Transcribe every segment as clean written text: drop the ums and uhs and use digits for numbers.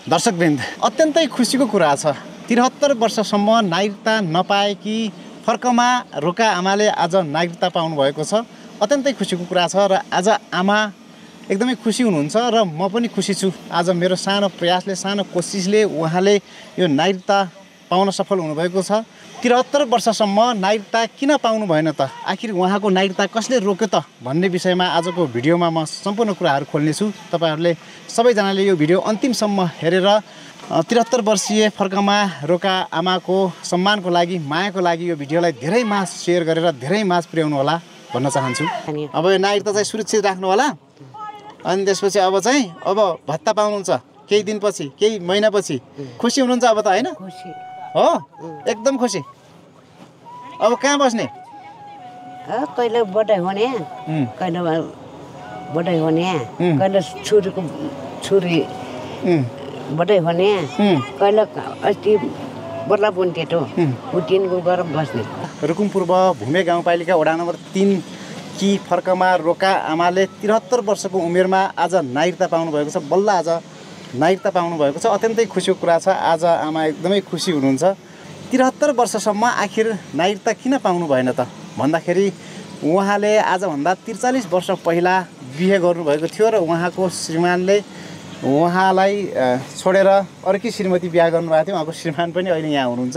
दर्शकवृन्द, अत्यन्तै खुसीको कुरा छ। 73 वर्षसम्म नागरिकता नपाएकी फर्कमा रोका आमाले आज नागरिकता पाउनुभएको छ। अत्यन्तै खुसीको कुरा छ र आज आमा एकदमै खुसी हुनुहुन्छ र म पनि खुसी छु। आज मेरो सानो प्रयासले, सानो कोसिसले उहाँले यो नागरिकता पाउन सफल हुनुभएको छ। 73 वर्षसम्म नागरिकता किन पाउनु भएन त? आखिर उहाँको नागरिकता कसले रोक्यो त भन्ने विषयमा आजको भिडियोमा म सम्पूर्ण कुराहरू खोल्नेछु। तपाईहरूले सबैजनाले यो भिडियो अन्तिमसम्म हेरेर 73 वर्षीय फर्कमा रोका आमाको सम्मानको लागि, मायाको लागि यो भिडियोलाई धेरै मास सेयर गरेर धेरै मास पुर्याउनु होला भन्न चाहन्छु। अब यो नागरिकता चाहिँ सुरक्षित राख्नु होला। अनि त्यसपछि अब भत्ता पाउनुहुन्छ केही दिनपछि, केही महिनापछि। खुसी हुनुहुन्छ अब त, होइन? हो, एकदम खुसी। अब कहाँ बस्ने? कहिले बटाइ हुने, कहिले बटाइ हुने, कहिले छुरी बटाइ हुने, कहिले अस्ति बदला पनि टेटो उटिनको गएर बस्ने। रुकुम पूर्व भूमे गाउँपालिका वडा नम्बर 3 कि फर्कमा रोका आमाले 73 वर्षको उमेरमा आज नागरिकता पाउनुभएको छ। बल्ल आज नागरिकता पाउनुभएको छ। अत्यन्तै खुसीको कुरा छ। आज आमा एकदमै खुसी हुनुहुन्छ। 73 वर्षसम्म आखिर नागरिकता किन पाउनु भएन त भन्दाखेरि उहाँले आजभन्दा 43 वर्ष पहिला बिहे गर्नुभएको थियो र उहाँको श्रीमानले उहाँलाई छोडेर अर्की श्रीमती बिहा गर्नुभएको थियो। उहाँको श्रीमान पनि अहिले यहाँ हुनुहुन्छ।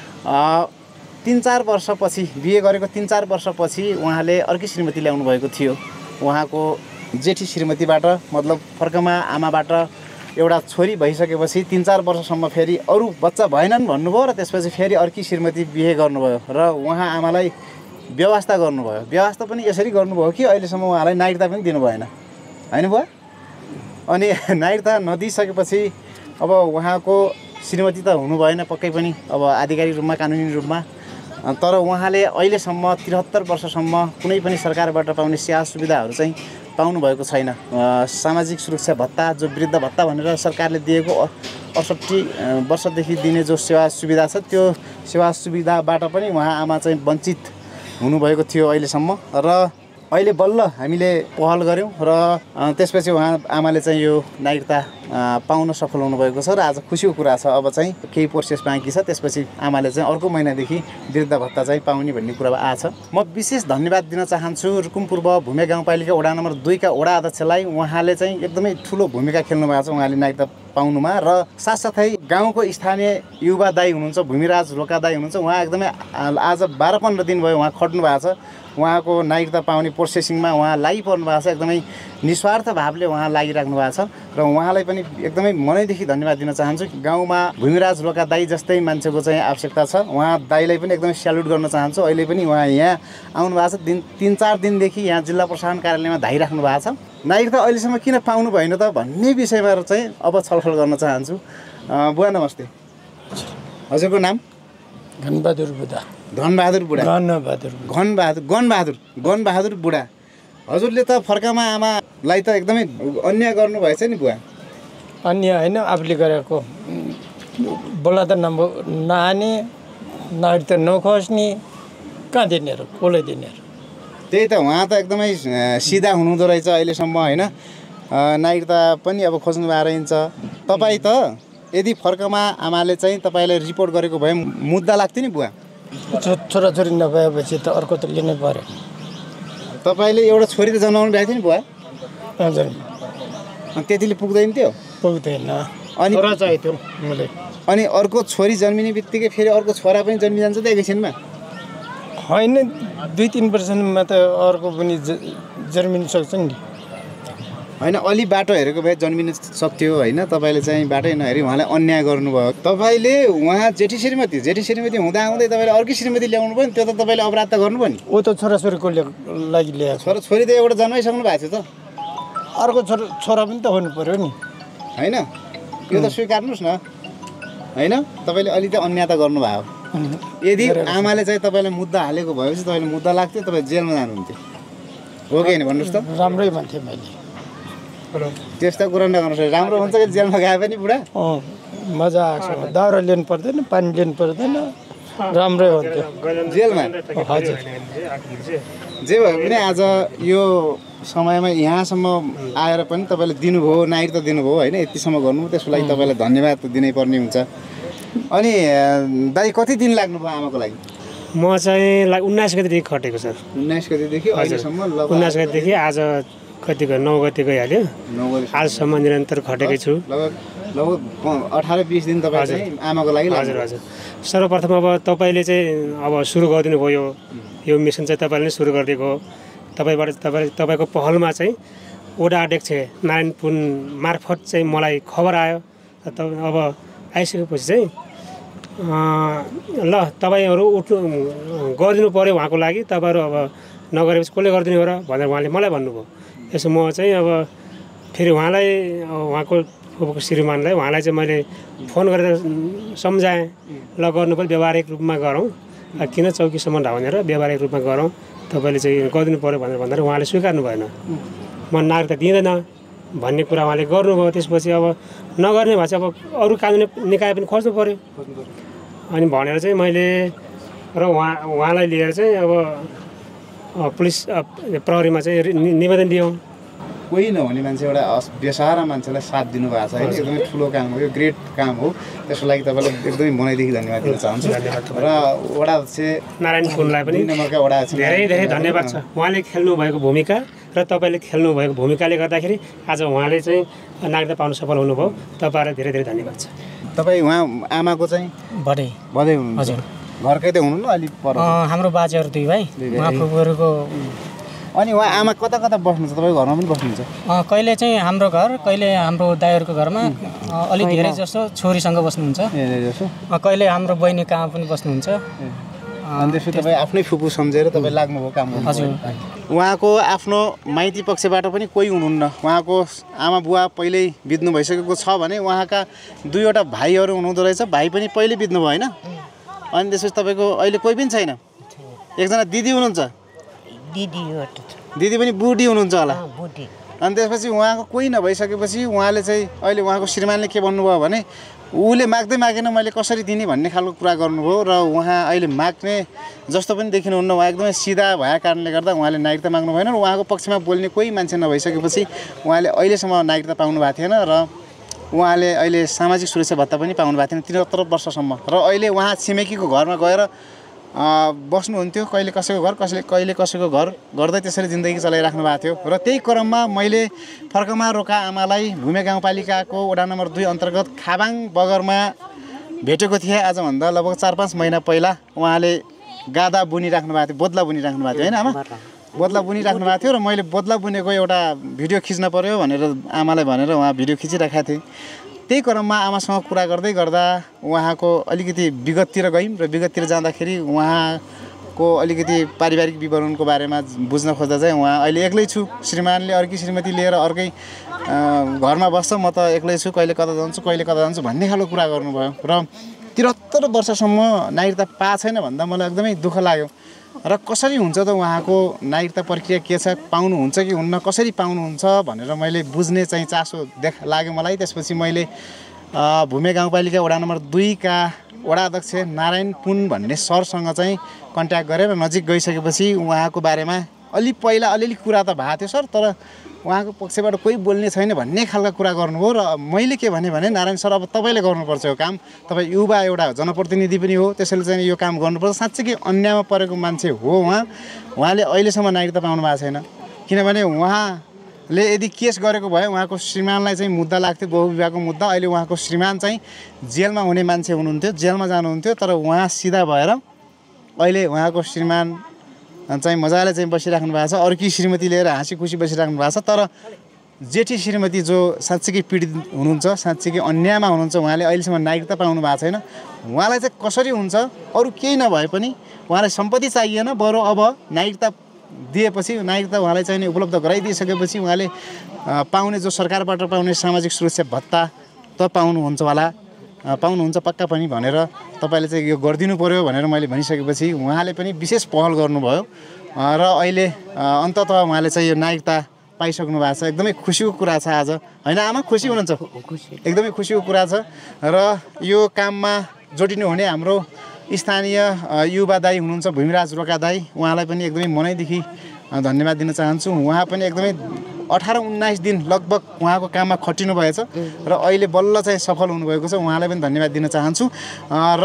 3-4 वर्षपछि, बिहे गरेको 3-4 वर्षपछि उहाँले अर्की श्रीमती ल्याउनु भएको थियो। उहाँको जेठी श्रीमतीबाट, मतलब फर्कमा आमाबाट एउटा छोरी भइसकेपछि 3-4 वर्षसम्म फेरि अरू बच्चा भएनन् भन्नुभयो र त्यसपछि फेरि अर्की श्रीमती बिहे गर्नुभयो र उहाँ आमालाई व्यवस्था गर्नुभयो। व्यवस्था पनि यसरी गर्नुभयो कि अहिलेसम्म उहाँलाई नागरिकता पनि दिनु भएन, होइन बुवा? अनि नागरिकता नदिइसकेपछि अब उहाँको श्रीमती त हुनु भएन पक्कै पनि, अब आधिकारिक रूपमा, कानुनी रूपमा। तर उहाँले अहिलेसम्म 73 वर्षसम्म कुनै पनि सरकारबाट पाउने सेवा सुविधाहरू चाहिँ पाउनुभएको छैन। सामाजिक सुरक्षा भत्ता, जो वृद्ध भत्ता भनेर सरकारले दिएको 68 वर्षदेखि दिने जो सेवा सुविधा छ, त्यो सेवा सुविधाबाट पनि उहाँ आमा चाहिँ वञ्चित हुनुभएको थियो अहिलेसम्म। र अहिले बल्ल हामीले पहल गऱ्यौँ र त्यसपछि उहाँ आमाले चाहिँ यो नागरिकता पाउन सफल हुनुभएको छ र आज खुसीको कुरा छ। अब चाहिँ केही प्रोसेस बाँकी छ, त्यसपछि आमाले चाहिँ अर्को महिनादेखि वृद्ध भत्ता चाहिँ पाउने भन्ने कुरा आछ। म विशेष धन्यवाद दिन चाहन्छु रुकुम पूर्व भूमे गाउँपालिका वडा नम्बर 2 का वडा अध्यक्षलाई। उहाँले चाहिँ एकदमै ठुलो भूमिका खेल्नु भएको छ उहाँले नागरिकता पाउनुमा। र साथसाथै गाउँको स्थानीय युवा दाइ हुनुहुन्छ, भूमिराज रोका दाइ हुनुहुन्छ। उहाँ एकदमै आज 12-15 दिन भयो उहाँ खट्नु भएको छ। उहाँको नागरिकता पाउने प्रोसेसिङमा उहाँ लागिपर्नु भएको छ। एकदमै निस्वार्थ भावले उहाँ लागिराख्नु भएको छ र उहाँलाई पनि एकदमै मनैदेखि धन्यवाद दिन चाहन्छु। गाउँमा भूमिराज रोका दाइ जस्तै मान्छेको चाहिँ आवश्यकता छ। उहाँ दाइलाई पनि एकदमै स्याल्युट गर्न चाहन्छु। अहिले पनि उहाँ यहाँ आउनु भएको छ। 3-4 दिनदेखि यहाँ जिल्ला प्रशासन कार्यालयमा धाइराख्नु भएको छ। नागरिकता अहिलेसम्म किन पाउनु भएन त भन्ने विषयमा चाहिँ अब छलफल गर्न चाहन्छु। बुवा नमस्ते, हजुरको नाम? घनबहादुर बुढा। धनबहादुर बुढा। गणबहादुर बुढा। हजुरले त फर्कामा आमालाई त एकदमै अन्याय गर्नुभएछ नि बुवा। अन्याय होइन, आफूले गरेको बोला त नआने, नागरिकता नखोज्ने, कहाँ दिनेहरू, कसलाई दिनेहरू? त्यही त, उहाँ त एकदमै सिधा हुनुहुँदो रहेछ अहिलेसम्म, होइन? नागरिकता पनि अब खोज्नु भएर हिँड्छ। तपाईँ त यदि फर्कमा आमाले चाहिँ तपाईँलाई रिपोर्ट गरेको भए मुद्दा लाग्थ्यो नि बुवा। छोराछोरी नभएपछि त अर्को त लिनै पर्यो। तपाईँले एउटा छोरी त जन्माउनु भएको थियो नि बुवा? हजुर। त्यतिले पुग्दैन थियो? पुग्दैन। अनि छोरा चाहिएको थियो मलाई। अनि अर्को छोरी जन्मिने बित्तिकै फेरि अर्को छोरा पनि जन्मिजान्छ त एकैछिनमा? होइन, 2-3 वर्षमा त अर्को पनि जन्मिन सक्छ नि। होइन, अलि बाटो हेरेको भए जन्मिन सक्थ्यो, होइन? तपाईँले चाहिँ बाटै नहेरी उहाँलाई अन्याय गर्नुभयो। तपाईँले उहाँ जेठी श्रीमती हुँदाहुँदै तपाईँले अर्की श्रीमती ल्याउनु भयो नि, त्यो त तपाईँले अपराध त गर्नुभयो नि। ऊ त छोराछोरीको लागि ल्याएको। छोरी त एउटा जन्माइसक्नु भएको थियो त। अर्को छोरा पनि त हुनु पर्यो नि, होइन? यो त स्वीकार्नुहोस् न, होइन? तपाईँले अलि त अन्याय त गर्नुभयो। यदि आमाले चाहिँ तपाईँलाई मुद्दा हालेको भएपछि तपाईँले मुद्दा लाग्थ्यो, तपाईँ जेलमा जानुहुन्थ्यो, हो कि होइन? भन्नुहोस् त। राम्रै भन्थेँ मैले। त्यस्तो कुरा नगर्नुहोस्। राम्रो हुन्छ कि जेलमा गए पनि बुढा? मजा आएको छ। दाउरा लिनु पर्दैन, पानी लिनु पर्दैन, राम्रै हुन्थ्यो जेलमा। हजुर। जे भए पनि आज यो समयमा यहाँसम्म आएर पनि तपाईँले दिनुभयो, नागरिकता दिनुभयो होइन, यतिसम्म गर्नु, त्यसको लागि तपाईँलाई धन्यवाद त दिनै पर्ने हुन्छ। अनि दाइ कति दिन लाग्नुभयो आमाको लागि? म चाहिँ 19 गतेदेखि खटेको सर। 19 गतेदेखि अहिलेसम्म? 19 गतेदेखि आज कति गयो, 9 गते गइहाल्यो। 9 गते आजसम्म निरन्तर खटेकै छु। लगभग 18-20 दिन तपाईँ चाहिँ आमाको लागि? हजुर हजुर। सर्वप्रथम अब तपाईँले चाहिँ अब सुरु गरिदिनु भयो, यो मिसन चाहिँ तपाईँले नै सुरु गरिदिएको हो। तपाईँको पहलमा चाहिँ वडा अध्यक्ष नारायण पुन मार्फत चाहिँ मलाई खबर आयो। अब आइसकेपछि चाहिँ ल तपाईँहरू गरिदिनु पऱ्यो उहाँको लागि, तपाईँहरू अब नगरेपछि कसले गरिदिनु हो र भनेर उहाँले मलाई भन्नुभयो। यसो म चाहिँ अब फेरि उहाँलाई, उहाँको फुपूको श्रीमानलाई, उहाँलाई चाहिँ मैले फोन गरेर सम्झाएँ, ल गर्नु पनि व्यवहारिक रूपमा गरौँ, किन चौकीसम्म भनेर व्यवहारिक रूपमा गरौँ, तपाईँले चाहिँ गरिदिनु पऱ्यो भनेर भन्दा उहाँले स्वीकार्नु भएन। म नागरिकता दिँदैन भन्ने कुरा उहाँले गर्नुभयो। त्यसपछि अब नगर्ने भए चाहिँ अब अरू कानुनी निकाय पनि खोज्नु पऱ्यो अनि भनेर चाहिँ मैले र उहाँलाई लिएर चाहिँ अब पुलिस प्रहरीमा चाहिँ निवेदन दियौँ। कोही नहुने मान्छे, एउटा बेसहारा मान्छेलाई साथ दिनुभएको छ होइन, एकदमै ठुलो काम हो, यो ग्रेट काम हो। त्यसको लागि तपाईँलाई एकदमै मनैदेखि धन्यवाद दिन चाहन्छु। र वडा अध्यक्ष नारायण पुनलाई पनि धेरै धेरै धन्यवाद छ। उहाँले खेल्नु भएको भूमिका र तपाईँले खेल्नु भएको भूमिकाले गर्दाखेरि आज उहाँले चाहिँ नागरिकता पाउन सफल हुनुभयो। तपाईँहरूलाई धेरै धेरै धन्यवाद छ। तपाईँ उहाँ आमाको चाहिँ बधै हुनुहुन्छ? हजुर, घरकै त हुनुहुन्न अलिक पर? हाम्रो बाजेहरू दुई भाइ, उहाँ फुपूहरूको। अनि उहाँ आमा कता कता बस्नुहुन्छ? तपाईँ घरमा पनि बस्नुहुन्छ? कहिले चाहिँ हाम्रो घर, कहिले हाम्रो दाइहरूको घरमा अलिक धेरै जस्तो छोरीसँग बस्नुहुन्छ, कहिले हाम्रो बहिनी कहाँ पनि बस्नुहुन्छ। अनि त्यसपछि तपाईँ आफ्नै फुपू सम्झेर तपाईँ लाग्नुभयो काम गर्नु? हजुर। उहाँको आफ्नो माइती पक्षबाट पनि कोही हुनुहुन्न, उहाँको आमा बुवा पहिल्यै बित्नु भइसकेको छ भने उहाँका 2वटा भाइहरू हुनुहुँदो रहेछ, भाइ पनि पहिले बित्नु भयो होइन? अनि त्यसपछि तपाईँको अहिले कोही पनि छैन? एकजना दिदी हुनुहुन्छ? दिदी पनि बुढी हुनुहुन्छ होला? अनि त्यसपछि उहाँको कोही नभइसकेपछि उहाँले चाहिँ अहिले उहाँको श्रीमानले के भन्नुभयो भने उसले माग्दै मागेन मैले कसरी दिने भन्ने खालको कुरा गर्नुभयो र उहाँ अहिले माग्ने जस्तो पनि देखिनुहुन्न। उहाँ एकदमै सिधा भएको कारणले गर्दा उहाँले नागरिकता माग्नु भएन र उहाँको पक्षमा बोल्ने कोही मान्छे नभइसकेपछि उहाँले अहिलेसम्म नागरिकता पाउनु भएको थिएन र उहाँले अहिले सामाजिक सुरक्षा भत्ता पनि पाउनु भएको थिएन 73 वर्षसम्म। र अहिले उहाँ छिमेकीको घरमा गएर बस्नुहुन्थ्यो, कहिले कसैको घर कहिले कसैको घर गर्दै त्यसरी जिन्दगी चलाइराख्नु भएको थियो। र त्यही क्रममा मैले फर्कमा रोका आमालाई भूमे गाउँपालिकाको वडा नम्बर 2 अन्तर्गत खाबाङ बगरमा भेटेको थिएँ। आजभन्दा लगभग 4-5 महिना पहिला उहाँले गादा बुनिराख्नु भएको थियो, बोद्ला बुनिराख्नु भएको थियो होइन आमा? बोद्ला बुनिराख्नु भएको थियो र मैले बोद्ला बुनेको एउटा भिडियो खिच्न पर्यो भनेर आमालाई भनेर उहाँ भिडियो खिचिराखेका थिएँ। त्यही क्रममा आमासँग कुरा गर्दै गर्दा उहाँको अलिकति विगततिर गयौँ र विगततिर जाँदाखेरि उहाँको अलिकति पारिवारिक विवरणको बारेमा बुझ्न खोज्दा चाहिँ उहाँ अहिले एक्लै छु, श्रीमानले अर्की श्रीमती लिएर अर्कै घरमा बस्छ, म त एक्लै छु, कहिले कता जान्छु भन्ने खालको कुरा गर्नुभयो। र 73 वर्षसम्म नागरिकता पाएको छैन भन्दा मलाई एकदमै दुःख लाग्यो। र कसरी हुन्छ त उहाँको नागरिकता प्रक्रिया के छ, पाउनुहुन्छ कि हुन्न, कसरी पाउनुहुन्छ भनेर मैले बुझ्ने चाहिँ चासो लाग्यो मलाई। त्यसपछि मैले भूमे गाउँपालिका वडा नम्बर 2 का वडा अध्यक्ष नारायण पुन भन्ने सरसँग चाहिँ कन्ट्याक्ट गरेर नजिक गइसकेपछि उहाँको बारेमा अलिअलि कुरा त भएको थियो सर, तर उहाँको पक्षबाट कोही बोल्ने छैन भन्ने खालका कुरा गर्नुभयो। र मैले के भने नारायण सर अब तपाईँले गर्नुपर्छ यो काम, तपाईँ युवा एउटा जनप्रतिनिधि पनि हो, त्यसैले चाहिँ यो काम गर्नुपर्छ। साँच्चै अन्यायमा परेको मान्छे हो उहाँले अहिलेसम्म नागरिकता पाउनु भएको छैन। किनभने उहाँले यदि केस गरेको भए उहाँको श्रीमानलाई चाहिँ मुद्दा लाग्थ्यो, बहुविवाहको मुद्दा। अहिले उहाँको श्रीमान चाहिँ जेलमा हुने मान्छे हुनुहुन्थ्यो, जेलमा जानुहुन्थ्यो, तर उहाँ सिधा भएर अहिले उहाँको श्रीमान चाहिँ मजाले चाहिँ बसिराख्नु भएको छ, अर्की श्रीमती लिएर हाँसी खुसी बसिराख्नु भएको छ। तर जेठी श्रीमती जो साँच्चीकै पीडित हुनुहुन्छ, साँच्चीकै अन्यायमा हुनुहुन्छ, उहाँले अहिलेसम्म नागरिकता पाउनु भएको छैन। उहाँलाई चाहिँ कसरी हुन्छ, अरू केही नभए पनि उहाँलाई सम्पत्ति चाहिएन, बरु अब नागरिकता दिएपछि नागरिकता उहाँलाई चाहिने उपलब्ध गराइदिइसकेपछि उहाँले पाउने जो सरकारबाट पाउने सामाजिक सुरक्षा भत्ता त पाउनुहुन्छ पक्का पनि भनेर तपाईँले चाहिँ यो गरिदिनु पर्यो भनेर मैले भनिसकेपछि उहाँले पनि विशेष पहल गर्नुभयो र अहिले अन्ततः उहाँले चाहिँ यो नागरिकता पाइसक्नु भएको छ। एकदमै खुसीको कुरा छ आज होइन आमा? खुसी हुनुहुन्छ? एकदमै खुसीको कुरा छ। र यो काममा जोडिनु हुने हाम्रो स्थानीय युवा दाई हुनुहुन्छ भूमिराज रोका दाई, उहाँलाई पनि एकदमै मनैदेखि धन्यवाद दिन चाहन्छु। उहाँ पनि एकदमै 18-19 दिन लगभग उहाँको काममा खटिनु भएछ र अहिले बल्ल चाहिँ सफल हुनुभएको छ। उहाँलाई पनि धन्यवाद दिन चाहन्छु र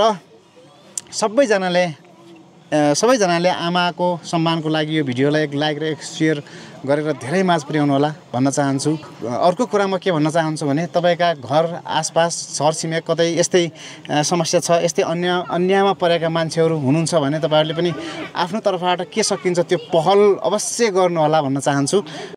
सबैजनाले आमाको सम्मानको लागि यो भिडियोलाई एक लाइक र एक सेयर गरेर धेरै माझ पुर्याउनु होला भन्न चाहन्छु। अर्को कुरा म के भन्न चाहन्छु भने तपाईँका घर आसपास छरछिमेक कतै यस्तै समस्या छ, यस्तै अन्यमा परेका मान्छेहरू हुनुहुन्छ भने तपाईँहरूले पनि आफ्नो तर्फबाट के सकिन्छ त्यो पहल अवश्य गर्नु होला भन्न चाहन्छु।